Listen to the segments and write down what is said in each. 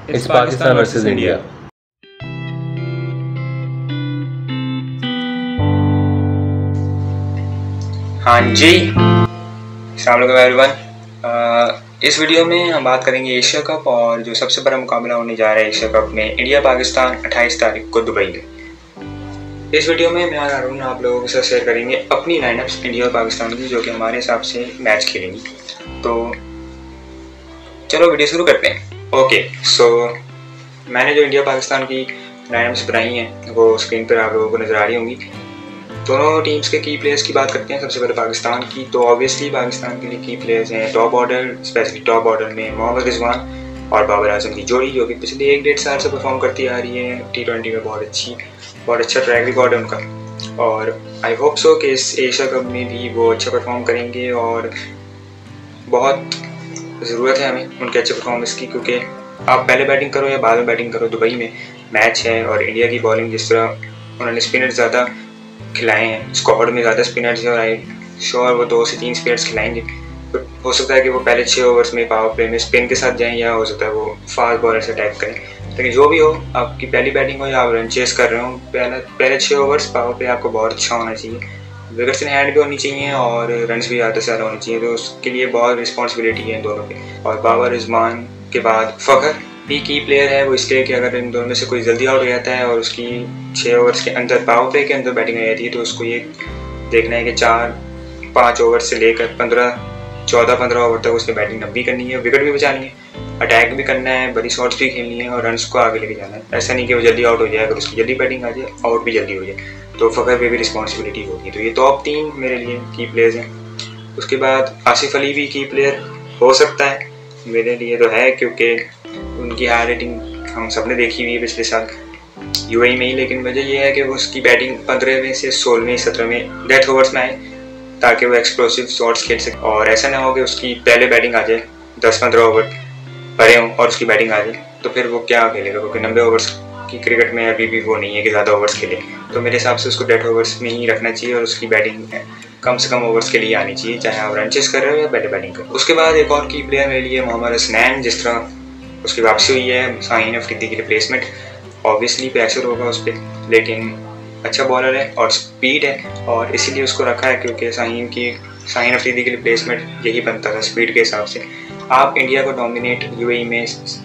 It's Pakistan versus India. हाँ जी, अस्सलाम वालेकुम एवरीवन। इस वीडियो में हम बात करेंगे एशिया कप और जो सबसे बड़ा मुकाबला होने जा रहा है एशिया कप में इंडिया पाकिस्तान 28 तारीख को दुबई में। इस वीडियो में मैं हारून आप लोगों के साथ शेयर करेंगे अपनी लाइनअप्स इंडिया और पाकिस्तान की, जो कि हमारे हिसाब से मैच खेलेंगी। तो चलो वीडियो शुरू करते हैं। ओके, सो मैंने जो इंडिया पाकिस्तान की लाइनअप्स बनाई हैं वो स्क्रीन पर आप लोगों को नज़र आ रही होंगी। दोनों टीम्स के की प्लेयर्स की बात करते हैं। सबसे पहले पाकिस्तान की, तो ऑब्वियसली पाकिस्तान के लिए की प्लेयर्स हैं top order, specially top order में मोहम्मद रिजवान और बाबर आजम की जोड़ी, जो कि पिछले 1-1.5 साल से परफॉर्म करती आ रही है। T20 में बहुत अच्छा ट्रैक रिकॉर्ड है उनका और आई होप सो कि इस एशिया कप में भी वो अच्छा परफॉर्म करेंगे और बहुत ज़रूरत है हमें उनके अच्छे परफॉर्मेंस की, क्योंकि आप पहले बैटिंग करो या बाद में बैटिंग करो, दुबई में मैच है। और इंडिया की बॉलिंग जिस तरह उन्होंने स्पिनर ज़्यादा खिलाए हैं, स्क्वाड में ज़्यादा स्पिनर्स हैं और आई श्योर वो 2 से 3 स्पिनर्स खिलाएंगे। तो हो सकता है कि वो पहले 6 ओवर्स में पावर प्ले में स्पिन के साथ जाएं, या हो सकता है वो फास्ट बॉलर से अटैक करें। लेकिन जो भी हो, आपकी पहली बैटिंग हो या आप रन चेस कर रहे हो, पहले 6 ओवर्स पावर प्ले आपको बहुत अच्छा होना चाहिए, विकेट्स इन हैंड भी होनी चाहिए और रन्स भी ज़्यादा से ज़्यादा होने चाहिए। तो उसके लिए बहुत रिस्पॉन्सिबिलिटी है इन दोनों पे। और बाबर रिजवान के बाद फ़खर भी की प्लेयर है, वो इसलिए कि अगर इन दोनों में से कोई जल्दी आउट हो जाता है और उसकी 6 ओवर्स के अंदर पावर प्ले के अंदर बैटिंग आ जाती है, तो उसको ये देखना है कि 4-5 ओवर से लेकर 14-15 ओवर तक उसने बैटिंग लंबी करनी है, विकेट भी बचानी है, अटैक भी करना है, बड़ी शॉट्स भी खेलनी है और रन्स को आगे लेके जाना है। ऐसा नहीं कि वो जल्दी आउट हो जाए, अगर उसकी जल्दी बैटिंग आ जाए आउट भी जल्दी हो जाए तो फ़खर पे भी रिस्पॉन्सिबिलिटी होगी। तो ये टॉप 3 मेरे लिए की प्लेयर्स हैं। उसके बाद आसिफ अली भी की प्लेयर हो सकता है, मेरे लिए तो है, क्योंकि उनकी हाई रेटिंग हम सब ने देखी हुई है पिछले साल यूएई में ही। लेकिन वजह यह है कि वो उसकी बैटिंग 15वें से 16वें 17वें डेथ ओवर्स में आए, ताकि वो एक्सप्लोसिव शॉट्स खेल सके। और ऐसा ना हो कि उसकी पहले बैटिंग आ जाए, 10-15 ओवर पड़े हों और उसकी बैटिंग आ जाए, तो फिर वो क्या खेलेगा, क्योंकि 90 ओवर्स की क्रिकेट में अभी भी वो नहीं है कि ज़्यादा ओवर्स खेले। तो मेरे हिसाब से उसको डेथ ओवर्स में ही रखना चाहिए और उसकी बैटिंग कम से कम ओवर्स के लिए आनी चाहिए, चाहे आप रन चेस कर रहे हो या पहले बैटिंग कर। उसके बाद एक और की प्लेयर मेरे लिए मोहम्मद हसनैन, जिस तरह उसकी वापसी हुई है शाहीन अफरीदी की रिप्लेसमेंट, ऑब्वियसली प्रेशर होगा उस पर, लेकिन अच्छा बॉलर है और स्पीड है और इसीलिए उसको रखा है, क्योंकि शाहीन अफरीदी की रिप्लेसमेंट यही बनता था स्पीड के हिसाब से। आप इंडिया को डोमिनेट यूएई में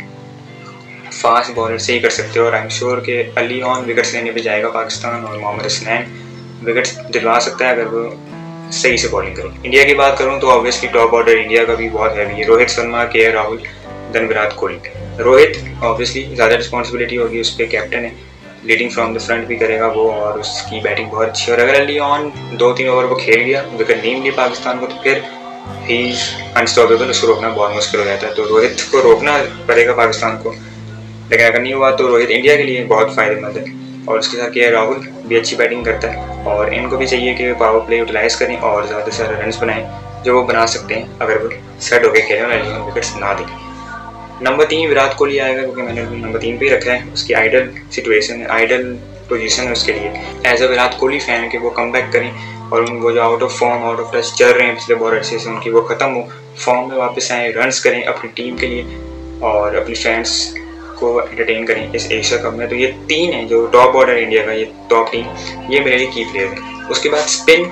फास्ट बॉलर से ही कर सकते हो और आई एम श्योर कि अर्ली ऑन विकेट्स लेने पे जाएगा पाकिस्तान और मोहम्मद हसनैन विकेट्स दिलवा सकता है अगर वो सही से बॉलिंग करे। इंडिया की बात करूँ तो ऑब्वियसली टॉप ऑर्डर इंडिया का भी बहुत हैवी है, Rohit Sharma, K Rahul, then Virat Kohli. Rohit obviously ज़्यादा रिस्पॉन्सिबिलिटी होगी उस पर, कैप्टन है, लीडिंग फ्रॉम द फ्रंट भी करेगा वो और उसकी बैटिंग बहुत अच्छी है। और अगर अर्ली ऑन 2-3 ओवर वो खेल गया, विकेट नहीं मिली पाकिस्तान को, तो फिर ही अनस्टॉपेबल, उसको रोकना बहुत मुश्किल हो जाता है। तो रोहित को रोकना पड़ेगा पाकिस्तान को, लेकिन अगर नहीं हुआ तो रोहित इंडिया के लिए बहुत फ़ायदेमंद है। और उसके साथ के राहुल भी अच्छी बैटिंग करता है और इनको भी चाहिए कि पावर प्ले यूटिलाइज़ करें और ज़्यादा से ज़्यादा रन्स बनाएं, जो वो बना सकते हैं अगर वो सेट होकर खेलें और विकेट्स ना दें। नंबर 3 विराट कोहली आएगा, क्योंकि मैंने नंबर 3 पे ही रखा है। उसकी आइडल सिचुएशन है, आइडल पोजीशन है उसके लिए as a Virat Kohli fan, कि वो कम बैक करें और वो जो out of form, out of touch चल रहे हैं पिछले बहुत अच्छे से, उनकी वो ख़त्म हो, फॉर्म में वापस आएँ, रन्स करें अपनी टीम के लिए और अपनी फैंस को एंटरटेन करें इस एशिया कप में। तो ये 3 हैं जो टॉप ऑर्डर इंडिया का, ये टॉप 3 ये मेरे लिए की प्लेयर है। उसके बाद स्पिन,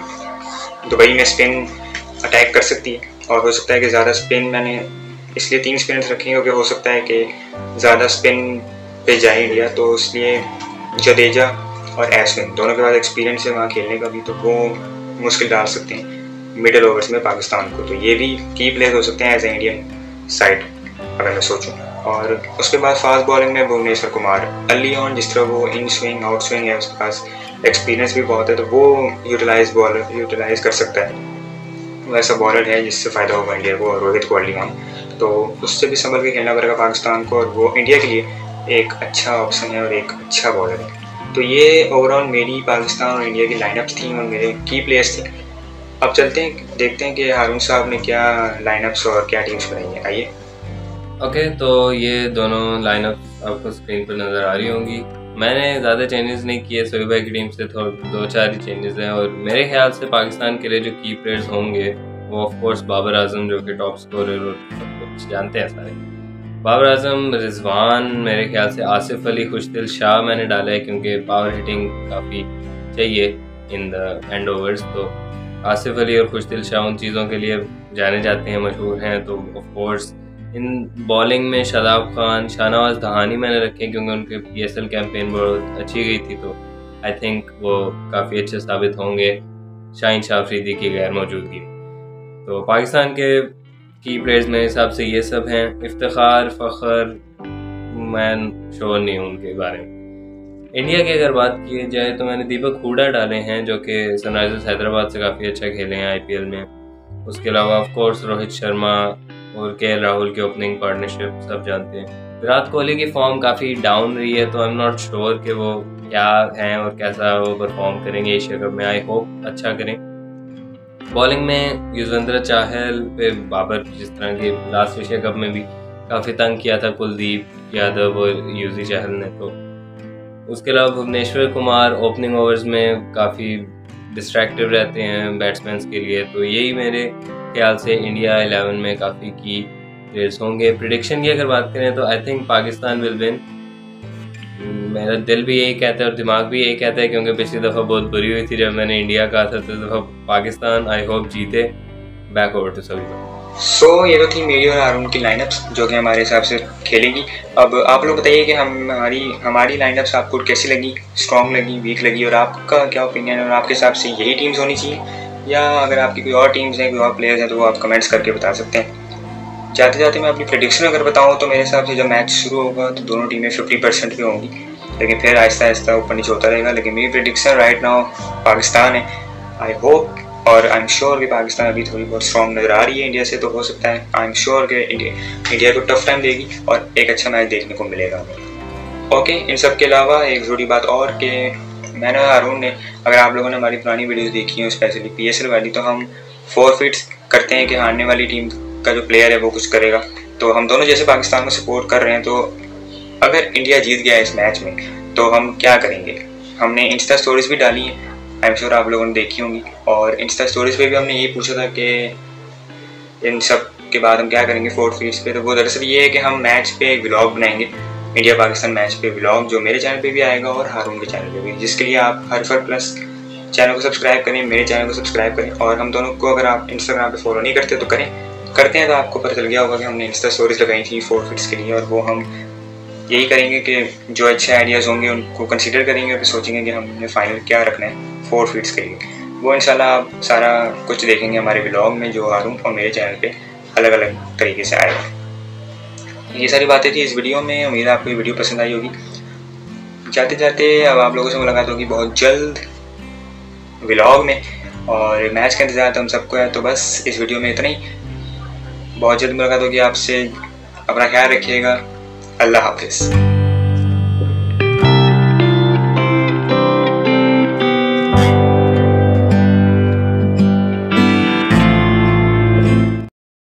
दुबई में स्पिन अटैक कर सकती है और हो सकता है कि ज़्यादा स्पिन, मैंने इसलिए 3 स्पिनर्स रखे हैं क्योंकि हो सकता है कि ज़्यादा स्पिन पे जाए इंडिया, तो इसलिए जडेजा और एशविन दोनों के बाद एक्सपीरियंस है वहाँ खेलने का भी, तो वो मुश्किल डाल सकते हैं मिडल ओवर्स में पाकिस्तान को। तो ये भी की प्लेयर हो सकते हैं एज ए इंडियन साइड अगर मैं सोचूं। और उसके बाद फास्ट बॉलिंग में भुवनेश्वर कुमार, अर्ली ऑन जिस तरह वो इन स्विंग आउट स्विंग है, उसके पास एक्सपीरियंस भी बहुत है, तो वो यूटिलाइज कर सकता है, वैसा बॉलर है जिससे फ़ायदा होगा इंडिया को और रोहित को अर्ली ऑन, तो उससे भी संभल के खेलना पड़ेगा पाकिस्तान को और वो इंडिया के लिए एक अच्छा ऑप्शन है और एक अच्छा बॉलर है। तो ये ओवरऑल मेरी पाकिस्तान और इंडिया की लाइनअप्स थी और मेरे की प्लेयर्स थे। अब चलते हैं, देखते हैं कि हारून साहब ने क्या लाइनअप्स और क्या टीम्स बनाई है। आइए। ओके, तो ये दोनों लाइनअप आपको स्क्रीन पर नज़र आ रही होंगी। मैंने ज़्यादा चेंजेस नहीं किए, सोहेब भाई की टीम से थोड़े 2-4 ही चेंजेस हैं और मेरे ख्याल से पाकिस्तान के लिए जो की प्लेयर्स होंगे वो ऑफ कोर्स बाबर आजम, जो कि टॉप स्कोरर और सब कुछ जानते हैं सारे, बाबर आजम, रिजवान, मेरे ख्याल से आसिफ अली, खुशदिल शाह मैंने डाला है क्योंकि पावर हिटिंग काफ़ी चाहिए इन द एंड ओवर्स। तो आसिफ अली और खुशदिल शाह उन चीज़ों के लिए जाने जाते हैं, मशहूर हैं। तो ऑफ कोर्स इन बॉलिंग में शादाब खान, शाहनवाज दहानी मैंने रखे क्योंकि उनके PSL कैंपेन बहुत अच्छी गई थी, तो आई थिंक वो काफ़ी अच्छे साबित होंगे शाहीन शाह अफरीदी की गैर मौजूदगी। तो पाकिस्तान के की प्लेयर्स मेरे हिसाब से ये सब हैं। इफ्तिखार, फ़ख्र, मैं श्योर नहीं हूँ उनके बारे में। इंडिया की अगर बात की जाए तो मैंने दीपक हुडा डाले हैं जो कि सनराइजर्स हैदराबाद से काफ़ी अच्छा खेले हैं IPL में। उसके अलावा ऑफ कोर्स रोहित शर्मा और KL राहुल की ओपनिंग पार्टनरशिप सब जानते हैं। विराट कोहली की फॉर्म काफ़ी डाउन रही है, तो आई एम नॉट श्योर कि वो क्या हैं और कैसा वो परफॉर्म करेंगे एशिया कप में। आई होप अच्छा करें। बॉलिंग में युजवेंद्र चाहल पे बाबर जिस तरह के लास्ट एशिया कप में भी काफ़ी तंग किया था कुलदीप यादव और युजी चहल ने। तो उसके अलावा भुवनेश्वर कुमार ओपनिंग ओवर्स में काफ़ी डिस्ट्रैक्टिव रहते हैं बैट्समैन के लिए। तो यही मेरे ख्याल से इंडिया 11 में काफ़ी की प्लेयर्स होंगे। प्रिडिक्शन की अगर बात करें तो I think Pakistan will win. मेरा दिल भी यही कहता है और दिमाग भी यही कहता है क्योंकि पिछली दफ़ा बहुत बुरी हुई थी जब मैंने इंडिया कहा था, तो इस दफ़ा पाकिस्तान आई होप जीते। बैक ओवर टू सभी। सो ये तो थी मेरी और हारून की लाइनअप्स जो कि हमारे हिसाब से खेलेगी। अब आप लोग बताइए कि हमारी लाइनअप्स आपको कैसी लगी, स्ट्रॉन्ग लगी, वीक लगी, और आपका क्या ओपिनियन है और आपके हिसाब से यही टीम्स होनी चाहिए या अगर आपकी कोई और टीम्स हैं, कोई और प्लेयर्स हैं तो वो आप कमेंट्स करके बता सकते हैं। जाते जाते मैं अपनी प्रेडिक्शन अगर बताऊँ तो मेरे हिसाब से जब मैच शुरू होगा तो दोनों टीमें 50% पे होंगी, लेकिन फिर आहिस्ता आहिस्ता ऊपर नीचे होता रहेगा। लेकिन मेरी प्रेडिक्शन राइट नाउ पाकिस्तान है। आई होप और आई एम श्योर कि पाकिस्तान अभी थोड़ी बहुत स्ट्रॉन्ग नज़र आ रही है इंडिया से, तो हो सकता है आई एम श्योर कि इंडिया को टफ टाइम देगी और एक अच्छा मैच देखने को मिलेगा। ओके, इन सब के अलावा एक ज़रूरी बात और कि मैंने और हारून ने, अगर आप लोगों ने हमारी पुरानी वीडियोस देखी हैं स्पेशली PSL वाली, तो हम फॉरफिट्स करते हैं कि हारने वाली टीम का जो प्लेयर है वो कुछ करेगा। तो हम दोनों जैसे पाकिस्तान को सपोर्ट कर रहे हैं, तो अगर इंडिया जीत गया इस मैच में तो हम क्या करेंगे। हमने इंस्टा स्टोरीज भी डाली हैं, आई एम श्योर आप लोगों ने देखी होंगी, और इंस्टा स्टोरीज पे भी हमने यही पूछा था कि इन सब के बाद हम क्या करेंगे फॉरफिट्स पे। तो वो दरअसल ये है कि हम मैच पे एक व्लॉग बनाएंगे, इंडिया पाकिस्तान मैच पे व्लॉग, जो मेरे चैनल पे भी आएगा और हारून के चैनल पे भी, जिसके लिए आप हरफर प्लस चैनल को सब्सक्राइब करें, मेरे चैनल को सब्सक्राइब करें। और हम दोनों को अगर आप इंस्टाग्राम पे फॉलो नहीं करते तो करते हैं तो आपको पता चल गया होगा कि हमने इंस्टा स्टोरीज लगाई थी फॉरफिट्स के लिए, और वो हम यही करेंगे कि जो अच्छे आइडियाज़ होंगे उनको कंसीडर करेंगे और फिर सोचेंगे कि हमने फाइनल क्या रखना है फॉरफिट्स के लिए। वो इंशाल्लाह आप सारा कुछ देखेंगे हमारे व्लॉग में जो हारून और मेरे चैनल पे अलग अलग तरीके से आएगा। ये सारी बातें थी इस वीडियो में, उम्मीद है आपको ये वीडियो पसंद आई होगी। जाते जाते अब आप लोगों से मुलाकात होगी बहुत जल्द व्लॉग में, और मैच का इंतजार तो हम सबको है। तो बस इस वीडियो में इतना ही, बहुत जल्द मुलाकात होगी आपसे। अपना ख्याल रखिएगा। अल्लाह हाफिज़।